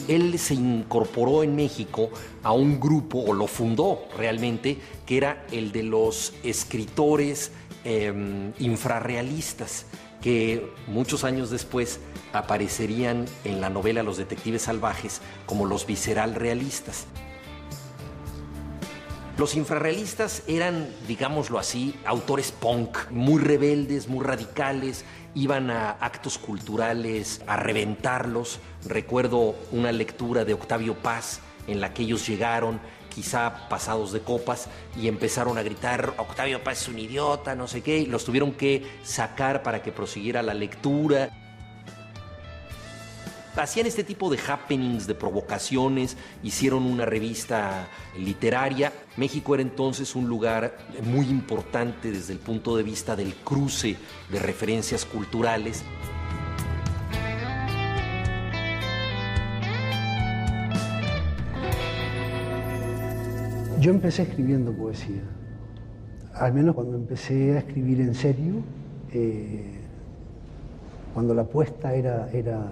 Él se incorporó en México a un grupo, o lo fundó realmente, que era el de los escritores infrarrealistas, que muchos años después aparecerían en la novela Los Detectives Salvajes como los visceral realistas. Los infrarrealistas eran, digámoslo así, autores punk, muy rebeldes, muy radicales, iban a actos culturales a reventarlos. Recuerdo una lectura de Octavio Paz en la que ellos llegaron, quizá pasados de copas, y empezaron a gritar: Octavio Paz es un idiota, no sé qué, y los tuvieron que sacar para que prosiguiera la lectura. Hacían este tipo de happenings, de provocaciones, hicieron una revista literaria. México era entonces un lugar muy importante desde el punto de vista del cruce de referencias culturales. Yo empecé escribiendo poesía, al menos cuando empecé a escribir en serio, cuando la apuesta era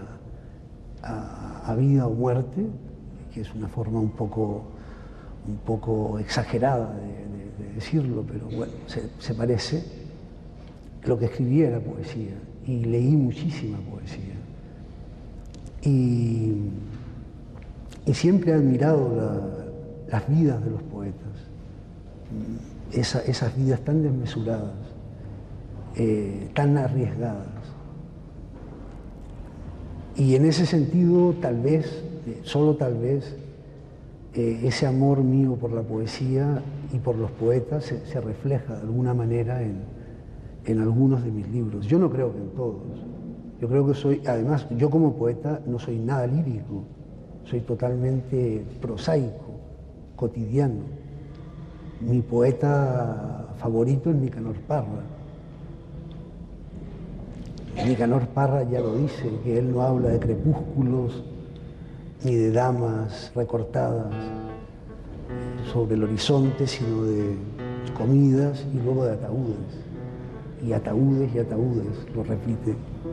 a vida o muerte, que es una forma un poco exagerada de decirlo, pero bueno, se parece. Lo que escribí era poesía, y leí muchísima poesía. Y siempre he admirado las vidas de los poetas, esas vidas tan desmesuradas, tan arriesgadas. Y en ese sentido, tal vez, solo tal vez, ese amor mío por la poesía y por los poetas se refleja de alguna manera en algunos de mis libros. Yo no creo que en todos. Yo creo que además, yo como poeta no soy nada lírico, soy totalmente prosaico, cotidiano. Mi poeta favorito es Nicanor Parra. Nicanor Parra ya lo dice, que él no habla de crepúsculos ni de damas recortadas sobre el horizonte, sino de comidas y luego de ataúdes. Y ataúdes y ataúdes, lo repite.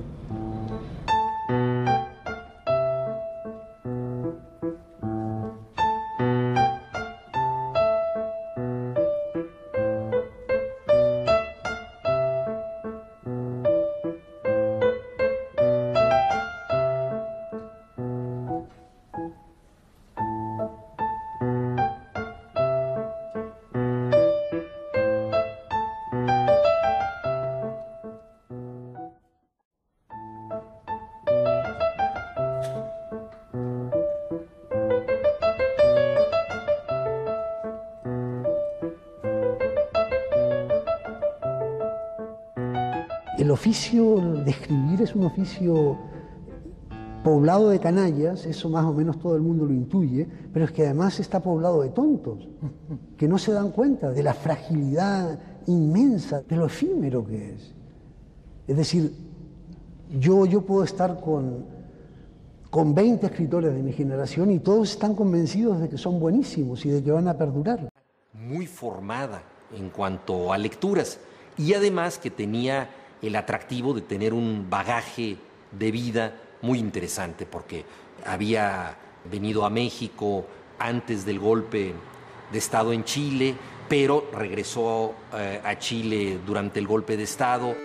El oficio de escribir es un oficio poblado de canallas, eso más o menos todo el mundo lo intuye, pero es que además está poblado de tontos, que no se dan cuenta de la fragilidad inmensa, de lo efímero que es. Es decir, yo puedo estar con 20 escritores de mi generación y todos están convencidos de que son buenísimos y de que van a perdurar. Muy formada en cuanto a lecturas, y además que tenía el atractivo de tener un bagaje de vida muy interesante, porque había venido a México antes del golpe de Estado en Chile, pero regresó a Chile durante el golpe de Estado.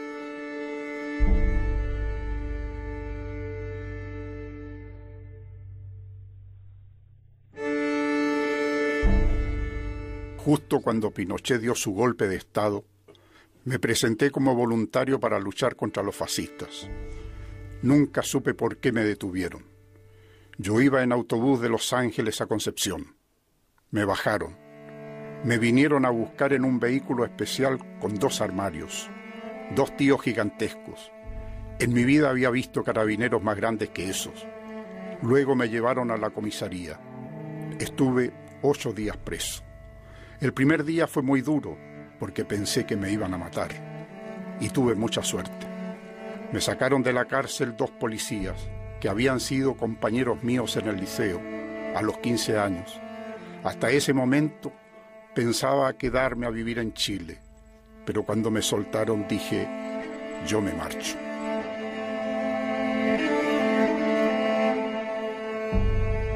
Justo cuando Pinochet dio su golpe de Estado, me presenté como voluntario para luchar contra los fascistas. Nunca supe por qué me detuvieron. Yo iba en autobús de Los Ángeles a Concepción. Me bajaron. Me vinieron a buscar en un vehículo especial con 2 armarios, 2 tíos gigantescos. En mi vida había visto carabineros más grandes que esos. Luego me llevaron a la comisaría. Estuve 8 días preso. El primer día fue muy duro, porque pensé que me iban a matar. Y tuve mucha suerte. Me sacaron de la cárcel 2 policías, que habían sido compañeros míos en el liceo, a los 15 años. Hasta ese momento pensaba quedarme a vivir en Chile, pero cuando me soltaron dije, yo me marcho.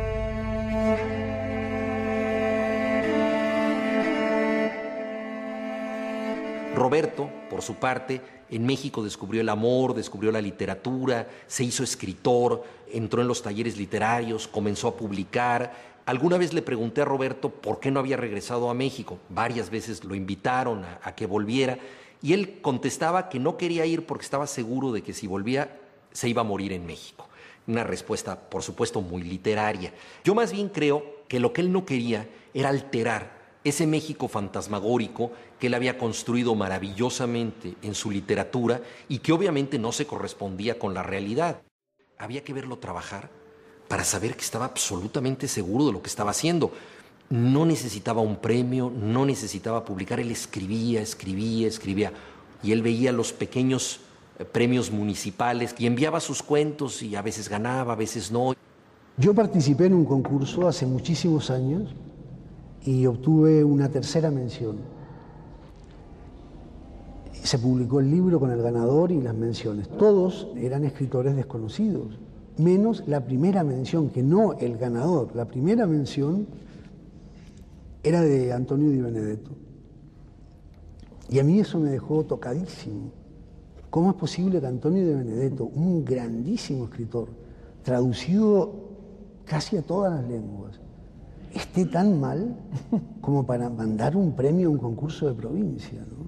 Roberto, por su parte, en México descubrió el amor, descubrió la literatura, se hizo escritor, entró en los talleres literarios, comenzó a publicar. Alguna vez le pregunté a Roberto por qué no había regresado a México. Varias veces lo invitaron a que volviera y él contestaba que no quería ir porque estaba seguro de que si volvía se iba a morir en México. Una respuesta, por supuesto, muy literaria. Yo más bien creo que lo que él no quería era alterar ese México fantasmagórico que él había construido maravillosamente en su literatura y que obviamente no se correspondía con la realidad. Había que verlo trabajar para saber que estaba absolutamente seguro de lo que estaba haciendo. No necesitaba un premio, no necesitaba publicar, él escribía, escribía, escribía. Y él veía los pequeños premios municipales y enviaba sus cuentos y a veces ganaba, a veces no. Yo participé en un concurso hace muchísimos años y obtuve una tercera mención. Se publicó el libro con el ganador y las menciones. Todos eran escritores desconocidos, menos la primera mención, que no el ganador. La primera mención era de Antonio Di Benedetto. Y a mí eso me dejó tocadísimo. ¿Cómo es posible que Antonio Di Benedetto, un grandísimo escritor, traducido casi a todas las lenguas, esté tan mal como para mandar un premio a un concurso de provincia, ¿no?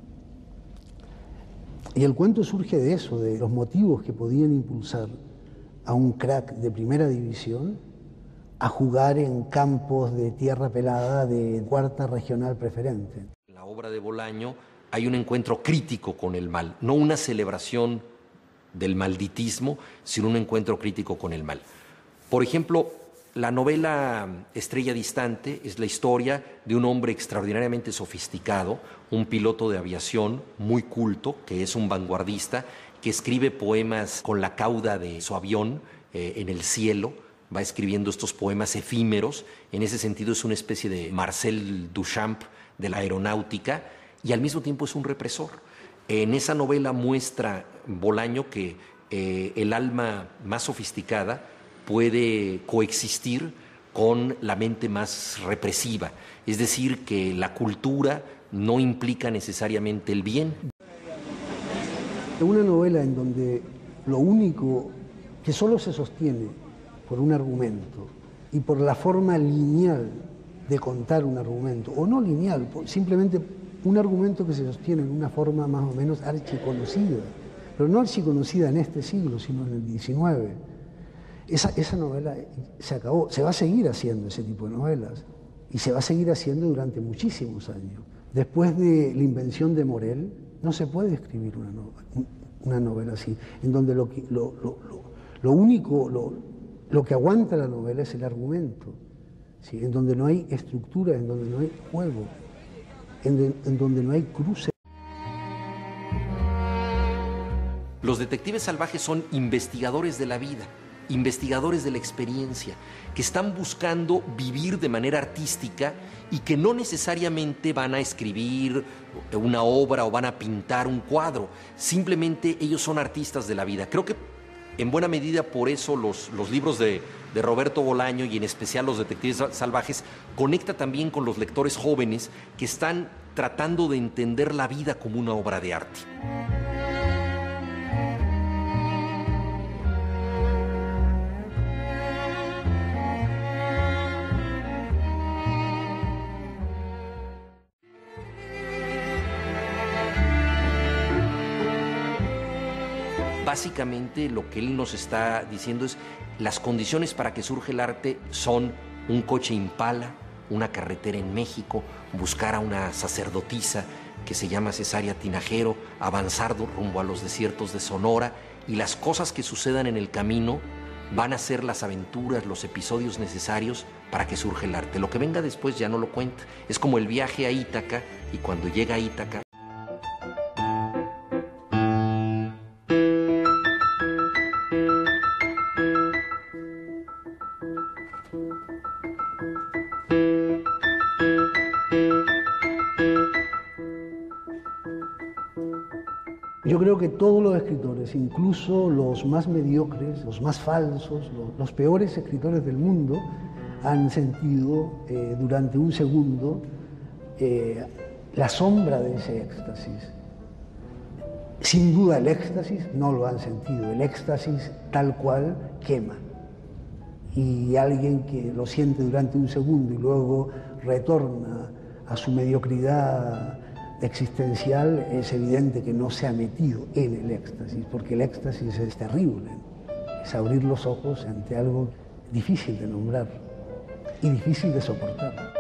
Y el cuento surge de eso, de los motivos que podían impulsar a un crack de primera división a jugar en campos de tierra pelada de cuarta regional preferente. En la obra de Bolaño hay un encuentro crítico con el mal, no una celebración del malditismo, sino un encuentro crítico con el mal. Por ejemplo, la novela Estrella Distante es la historia de un hombre extraordinariamente sofisticado, un piloto de aviación muy culto, que es un vanguardista, que escribe poemas con la cauda de su avión en el cielo, va escribiendo estos poemas efímeros. En ese sentido es una especie de Marcel Duchamp de la aeronáutica y al mismo tiempo es un represor. En esa novela muestra Bolaño que el alma más sofisticada puede coexistir con la mente más represiva, es decir, que la cultura no implica necesariamente el bien. Una novela en donde lo único que solo se sostiene por un argumento y por la forma lineal de contar un argumento, o no lineal, simplemente un argumento que se sostiene en una forma más o menos archiconocida, pero no archiconocida en este siglo, sino en el XIX. Esa novela se acabó. Se va a seguir haciendo ese tipo de novelas y se va a seguir haciendo durante muchísimos años. Después de la invención de Morel, no se puede escribir una novela así, en donde lo que aguanta la novela es el argumento, ¿sí? En donde no hay estructura, en donde no hay juego, en donde no hay cruce. Los detectives salvajes son investigadores de la vida, investigadores de la experiencia, que están buscando vivir de manera artística y que no necesariamente van a escribir una obra o van a pintar un cuadro. Simplemente ellos son artistas de la vida. Creo que en buena medida por eso los libros de Roberto Bolaño y en especial los detectives salvajes conecta también con los lectores jóvenes que están tratando de entender la vida como una obra de arte. Básicamente lo que él nos está diciendo es las condiciones para que surja el arte son un coche Impala, una carretera en México, buscar a una sacerdotisa que se llama Cesárea Tinajero, avanzar rumbo a los desiertos de Sonora y las cosas que sucedan en el camino van a ser las aventuras, los episodios necesarios para que surja el arte. Lo que venga después ya no lo cuenta. Es como el viaje a Ítaca y cuando llega a Ítaca Yo creo que todos los escritores, incluso los más mediocres, los más falsos, los peores escritores del mundo, han sentido durante un segundo la sombra de ese éxtasis. Sin duda el éxtasis no lo han sentido, el éxtasis tal cual quema. Y alguien que lo siente durante un segundo y luego retorna a su mediocridad existencial, es evidente que no se ha metido en el éxtasis, porque el éxtasis es terrible. Es abrir los ojos ante algo difícil de nombrar y difícil de soportar.